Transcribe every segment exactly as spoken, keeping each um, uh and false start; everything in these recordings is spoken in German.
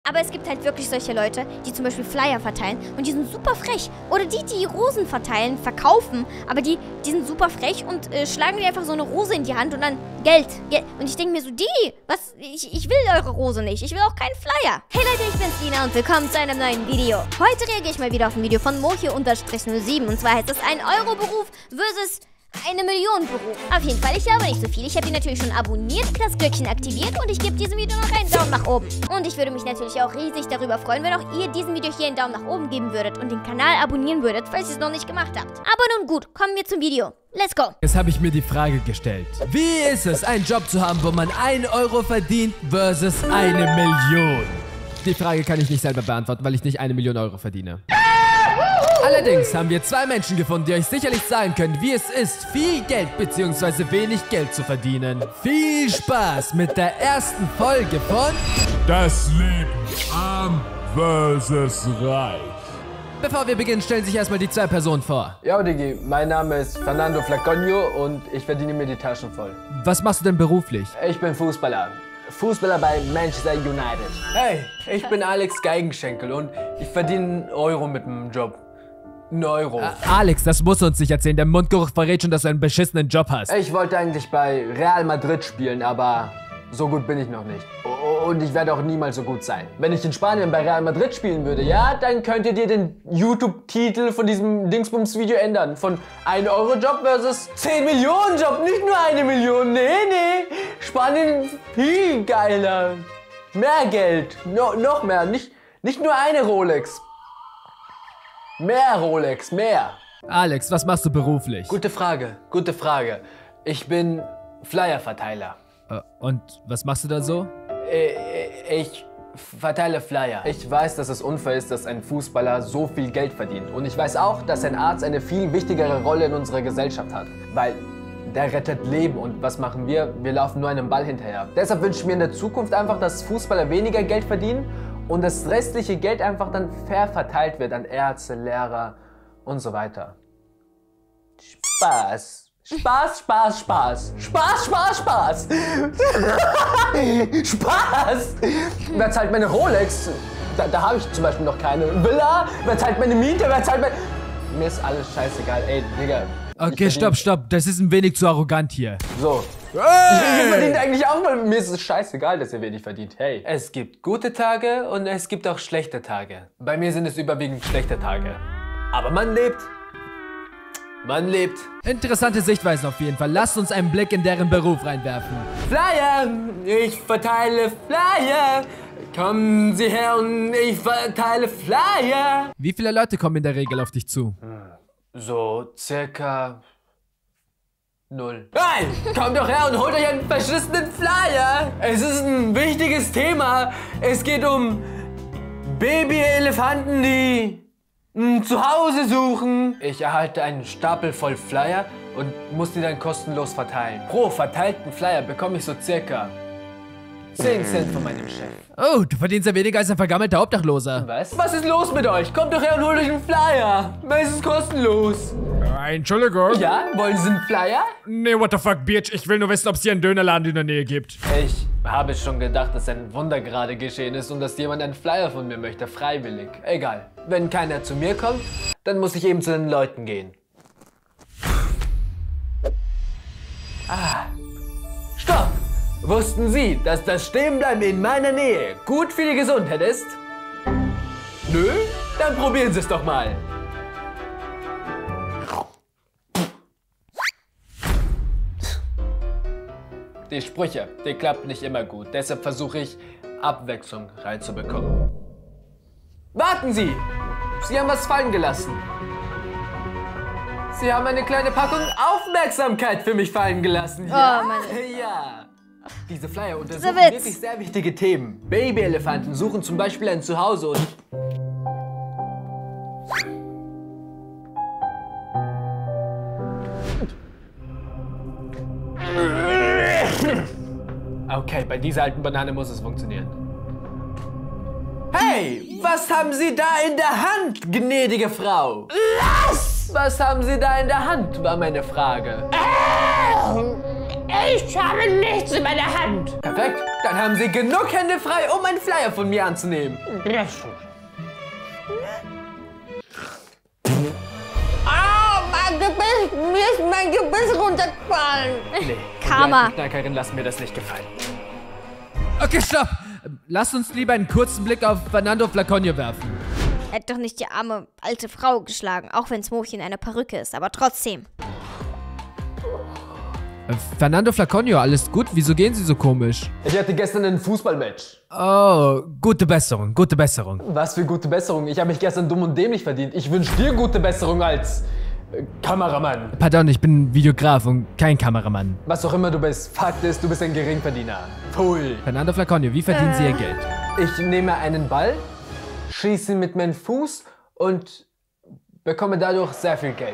Aber es gibt halt wirklich solche Leute, die zum Beispiel Flyer verteilen und die sind super frech. Oder die, die Rosen verteilen, verkaufen, aber die, die sind super frech und äh, schlagen dir einfach so eine Rose in die Hand und dann Geld. Geld. Und ich denke mir so, die, was, ich, ich will eure Rose nicht, ich will auch keinen Flyer. Hey Leute, ich bin's Lina und willkommen zu einem neuen Video. Heute reagiere ich mal wieder auf ein Video von Mochi null sieben und zwar heißt es ein Euro Beruf versus eine Million Beruf. Auf jeden Fall, ich glaube nicht so viel. Ich habe ihn natürlich schon abonniert, das Glöckchen aktiviert und ich gebe diesem Video noch einen Daumen nach oben. Und ich würde mich natürlich auch riesig darüber freuen, wenn auch ihr diesem Video hier einen Daumen nach oben geben würdet und den Kanal abonnieren würdet, falls ihr es noch nicht gemacht habt. Aber nun gut, kommen wir zum Video. Let's go! Jetzt habe ich mir die Frage gestellt. Wie ist es, einen Job zu haben, wo man ein Euro verdient versus eine Million? Die Frage kann ich nicht selber beantworten, weil ich nicht eine Million Euro verdiene. Allerdings haben wir zwei Menschen gefunden, die euch sicherlich sagen können, wie es ist, viel Geld bzw. wenig Geld zu verdienen. Viel Spaß mit der ersten Folge von Das Leben arm versus reich. Bevor wir beginnen, stellen sich erstmal die zwei Personen vor. Ja, Digi, mein Name ist Fernando Flaconio und ich verdiene mir die Taschen voll. Was machst du denn beruflich? Ich bin Fußballer. Fußballer bei Manchester United. Hey, ich bin Alex Geigenschenkel und ich verdiene einen Euro mit dem Job. Ein Euro. Äh, Alex, das musst du uns nicht erzählen. Der Mundgeruch verrät schon, dass du einen beschissenen Job hast. Ich wollte eigentlich bei Real Madrid spielen, aber so gut bin ich noch nicht. Und ich werde auch niemals so gut sein. Wenn ich in Spanien bei Real Madrid spielen würde, ja, dann könntet ihr den YouTube-Titel von diesem Dingsbums-Video ändern. Von ein Euro Job versus zehn Millionen Job, nicht nur eine Million. Nee, nee. Spanien viel geiler. Mehr Geld. No, noch mehr. Nicht, nicht nur eine Rolex. Mehr Rolex, mehr. Alex, was machst du beruflich? Gute Frage, gute Frage. Ich bin Flyer-Verteiler. Äh, und was machst du da so? Ich verteile Flyer. Ich weiß, dass es unfair ist, dass ein Fußballer so viel Geld verdient. Und ich weiß auch, dass ein Arzt eine viel wichtigere Rolle in unserer Gesellschaft hat. Weil der rettet Leben. Und was machen wir? Wir laufen nur einem Ball hinterher. Deshalb wünsche ich mir in der Zukunft einfach, dass Fußballer weniger Geld verdienen und das restliche Geld einfach dann fair verteilt wird an Ärzte, Lehrer und so weiter. Spaß. Spaß, Spaß, Spaß. Spaß, Spaß, Spaß. Spaß. Wer zahlt meine Rolex? Da, da habe ich zum Beispiel noch keine. Villa? Wer zahlt meine Miete? Wer zahlt mein... Mir ist alles scheißegal. Ey, Digga. Okay, stopp, stopp. Das ist ein wenig zu arrogant hier. So. Hey! Ihr verdient eigentlich auch mal. Mir ist es scheißegal, dass ihr wenig verdient. Hey. Es gibt gute Tage und es gibt auch schlechte Tage. Bei mir sind es überwiegend schlechte Tage. Aber man lebt. Man lebt. Interessante Sichtweisen auf jeden Fall. Lasst uns einen Blick in deren Beruf reinwerfen. Flyer! Ich verteile Flyer! Kommen Sie her und ich verteile Flyer! Wie viele Leute kommen in der Regel auf dich zu? So circa... null. Hey! Kommt doch her und holt euch einen verschissenen Flyer! Es ist ein wichtiges Thema. Es geht um Babyelefanten, die ein Zuhause suchen. Ich erhalte einen Stapel voll Flyer und muss die dann kostenlos verteilen. Pro verteilten Flyer bekomme ich so circa zehn Cent von meinem Chef. Oh, du verdienst ja weniger als ein vergammelter Obdachloser. Was? Was ist los mit euch? Kommt doch her und holt euch einen Flyer. Es ist kostenlos. Äh, Entschuldigung? Ja? Wollen Sie einen Flyer? Nee, what the fuck, Bitch. Ich will nur wissen, ob es hier einen Dönerladen in der Nähe gibt. Ich habe schon gedacht, dass ein Wunder gerade geschehen ist und dass jemand einen Flyer von mir möchte, freiwillig. Egal. Wenn keiner zu mir kommt, dann muss ich eben zu den Leuten gehen. Ah. Stopp! Wussten Sie, dass das Stehenbleiben in meiner Nähe gut für die Gesundheit ist? Nö? Dann probieren Sie es doch mal. Die Sprüche, die klappen nicht immer gut. Deshalb versuche ich, Abwechslung reinzubekommen. Warten Sie! Sie haben was fallen gelassen. Sie haben eine kleine Packung Aufmerksamkeit für mich fallen gelassen. Ja, oh, Mann. Ja. Diese Flyer untersuchen wirklich sehr wichtige Themen. Babyelefanten suchen zum Beispiel ein Zuhause und... Okay, bei dieser alten Banane muss es funktionieren. Hey, was haben Sie da in der Hand, gnädige Frau? Was? Was haben Sie da in der Hand, war meine Frage. Ich habe nichts in meiner Hand. Perfekt. Dann haben Sie genug Hände frei, um einen Flyer von mir anzunehmen. Ja, schon. Ah, mein Gebiss, mir ist mein Gebiss runtergefallen. Nee, Karma. die Knackerin lassen mir das nicht gefallen. Okay, stopp. Lasst uns lieber einen kurzen Blick auf Fernando Flaconio werfen. Er hat doch nicht die arme alte Frau geschlagen, auch wenn Smokey in einer Perücke ist, aber trotzdem. Äh, Fernando Flaconio, alles gut? Wieso gehen Sie so komisch? Ich hatte gestern ein Fußballmatch. Oh, gute Besserung, gute Besserung. Was für gute Besserung. Ich habe mich gestern dumm und dämlich verdient. Ich wünsche dir gute Besserung als äh, Kameramann. Pardon, ich bin Videograf und kein Kameramann. Was auch immer du bist, Fakt ist, du bist ein Geringverdiener. Pfui. Fernando Flaconio, wie verdienen Sie Ihr Geld? Ich nehme einen Ball, schieße ihn mit meinem Fuß und bekomme dadurch sehr viel Geld.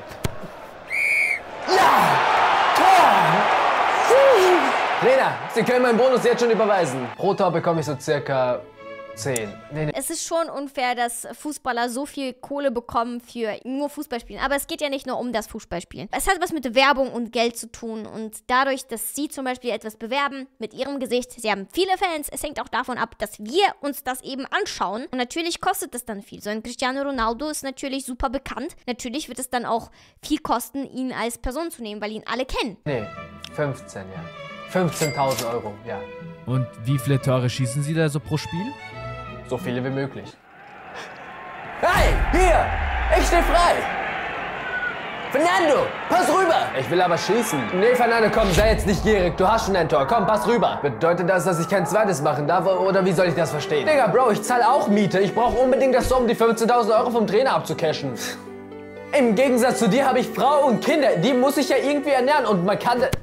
Ja! Tor! Trainer, Sie können meinen Bonus jetzt schon überweisen. Pro Tor bekomme ich so circa zehn. Nee, nee. Es ist schon unfair, dass Fußballer so viel Kohle bekommen für nur Fußballspielen. Aber es geht ja nicht nur um das Fußballspielen. Es hat was mit Werbung und Geld zu tun. Und dadurch, dass sie zum Beispiel etwas bewerben mit ihrem Gesicht, sie haben viele Fans, es hängt auch davon ab, dass wir uns das eben anschauen. Und natürlich kostet das dann viel. So ein Cristiano Ronaldo ist natürlich super bekannt. Natürlich wird es dann auch viel kosten, ihn als Person zu nehmen, weil ihn alle kennen. Nee, fünfzehn, ja. fünfzehntausend Euro, ja. Und wie viele Tore schießen Sie da so pro Spiel? So viele wie möglich. Hey, hier! Ich stehe frei! Fernando, pass rüber! Ich will aber schießen. Nee, Fernando, komm, sei jetzt nicht gierig. Du hast schon ein Tor. Komm, pass rüber. Bedeutet das, dass ich kein zweites machen darf? Oder wie soll ich das verstehen? Digga, Bro, ich zahle auch Miete. Ich brauche unbedingt das Tor, um die fünfzehntausend Euro vom Trainer abzucashen. Im Gegensatz zu dir habe ich Frau und Kinder. Die muss ich ja irgendwie ernähren. Und man kann... Ja!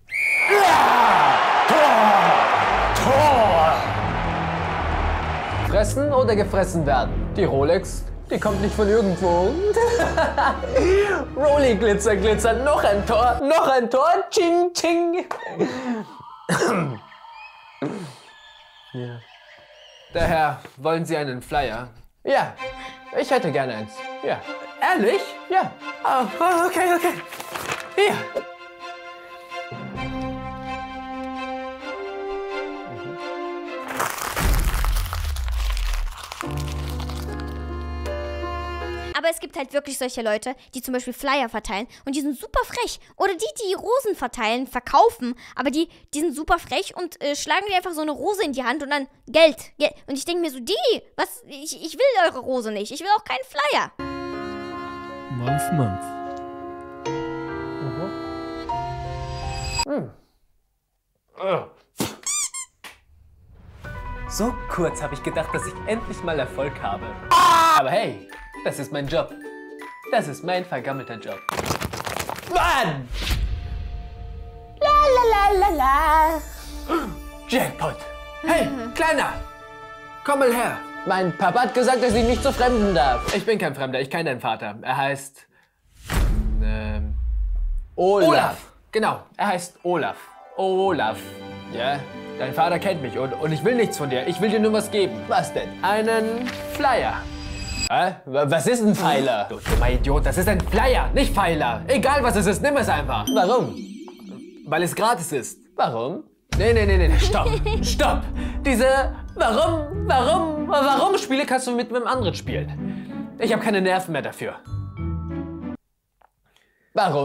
Tor! Tor! Fressen oder gefressen werden? Die Rolex, die kommt nicht von irgendwo. Rolli Glitzer, Glitzer, noch ein Tor, noch ein Tor, Ching, Ching. Ja. Daher, wollen Sie einen Flyer? Ja, ich hätte gerne eins. Ja. Ehrlich? Ja. Oh, okay, okay. Hier. Aber es gibt halt wirklich solche Leute, die zum Beispiel Flyer verteilen und die sind super frech. Oder die, die Rosen verteilen, verkaufen, aber die, die sind super frech und äh, schlagen dir einfach so eine Rose in die Hand und dann Geld. Geld. Und ich denke mir so, die, was, ich, ich will eure Rose nicht, ich will auch keinen Flyer. Month, month. Mhm. Hm. So kurz habe ich gedacht, dass ich endlich mal Erfolg habe. Aber hey, das ist mein Job. Das ist mein vergammelter Job. Mann! La la la la la. Jackpot. Hey, Kleiner! Komm mal her. Mein Papa hat gesagt, dass ich nicht zu Fremden darf. Ich bin kein Fremder, ich kenne deinen Vater. Er heißt... Ähm... Olaf. Olaf. Genau, er heißt Olaf. Olaf. Ja, dein Vater kennt mich und, und ich will nichts von dir. Ich will dir nur was geben. Was denn? Einen Flyer. Hä? Was ist ein Pfeiler? Du dummer Idiot, das ist ein Flyer, nicht Pfeiler. Egal was es ist, nimm es einfach. Warum? Weil es gratis ist. Warum? Nee, nee, nee, nee, stopp, stopp. Diese Warum, Warum, Warum Spiele kannst du mit einem anderen spielen. Ich habe keine Nerven mehr dafür. Warum?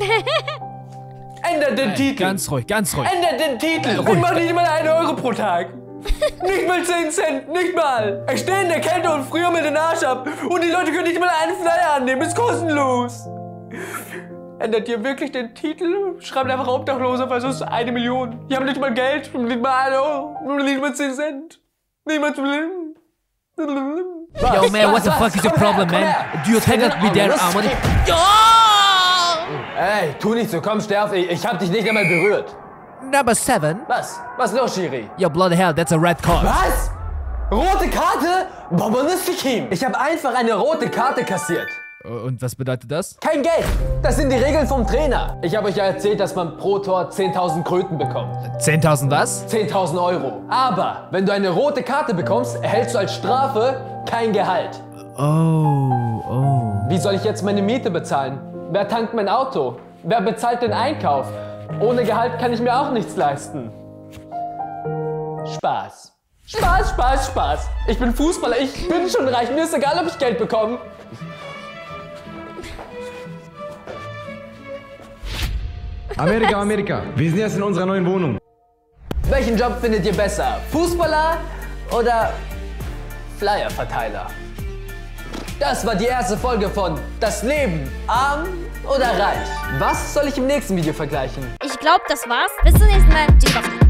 Ändert den Hey, Titel. ganz ruhig, ganz ruhig. Ändert den Titel. Ich mach nicht mal einen Euro pro Tag. Nicht mal zehn Cent, nicht mal. Ich stehe in der Kälte und friere mir den Arsch ab. Und die Leute können nicht mal einen Flyer annehmen. Ist kostenlos. Ändert ihr wirklich den Titel? Schreibt einfach Obdachloser, weil sonst eine Million. Die haben nicht mal Geld, nicht mal ein Euro, nicht mal zehn Cent. Nicht mal zu leben. Yo, man, what the fuck is your problem, man? Do you think that be there, Armani? Ey, tu nicht so, komm, sterb. Ich, ich hab dich nicht einmal berührt. Number seven. Was? Was los, Schiri? Yo, bloody hell, that's a red card. Was? Rote Karte? Bobonistik-Team. Ich habe einfach eine rote Karte kassiert. Und was bedeutet das? Kein Geld. Das sind die Regeln vom Trainer. Ich habe euch ja erzählt, dass man pro Tor zehntausend Kröten bekommt. zehntausend was? zehntausend Euro. Aber wenn du eine rote Karte bekommst, erhältst du als Strafe kein Gehalt. Oh, oh. Wie soll ich jetzt meine Miete bezahlen? Wer tankt mein Auto? Wer bezahlt den Einkauf? Ohne Gehalt kann ich mir auch nichts leisten. Spaß. Spaß, Spaß, Spaß. Ich bin Fußballer, ich bin schon reich. Mir ist egal, ob ich Geld bekomme. Amerika, Amerika, wir sind jetzt in unserer neuen Wohnung. Welchen Job findet ihr besser? Fußballer oder Flyerverteiler? Das war die erste Folge von Das Leben, arm oder reich? Was soll ich im nächsten Video vergleichen? Ich glaube, das war's. Bis zum nächsten Mal. Tschüss.